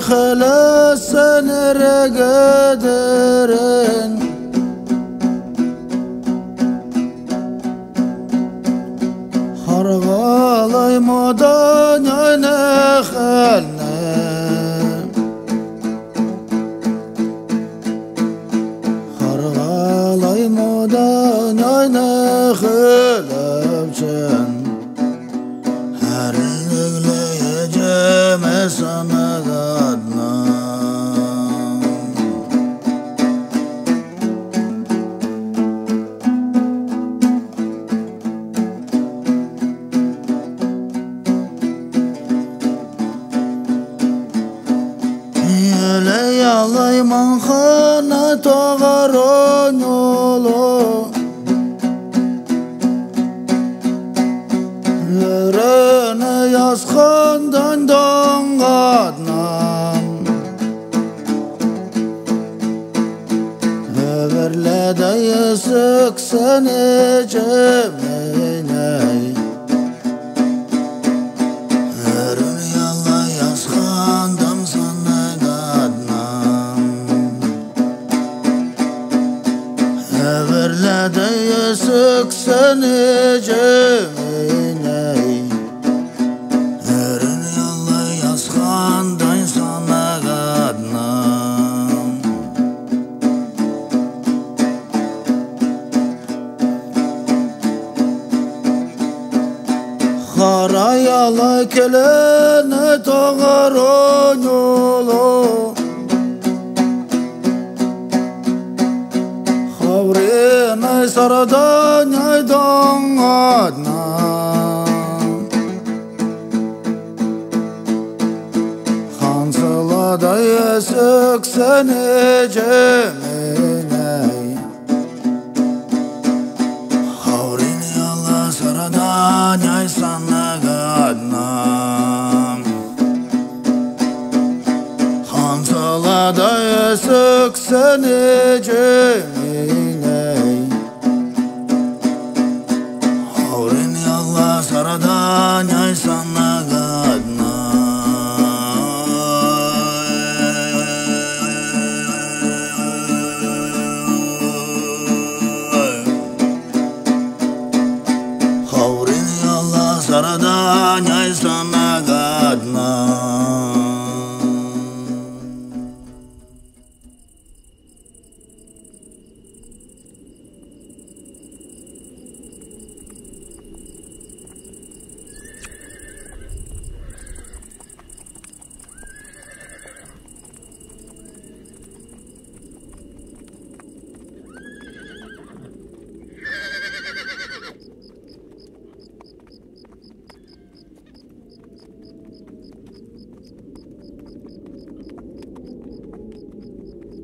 خلاصن رقدرن خرغالي مدن نخلنا خرغالي مدن نخلبشن هر نغلي جمسنا Yalay mankhana togaron yolu Yerine yazkandan dongadnan Överlede yesik seni ceminey Yerine yalay yazkandan sana Everlerde yesik seni ceminey Erin yalla yazkandan sana gadnam Xara yalla kelene toğaron yolu Xavrine saradan aydan adnan Xansılada yesik seni ceminey Xavrine yalla saradan aysan adnan Xansılada yesik seni ceminey Saradan yaysana gadna Xavrin yalla saradan yaysana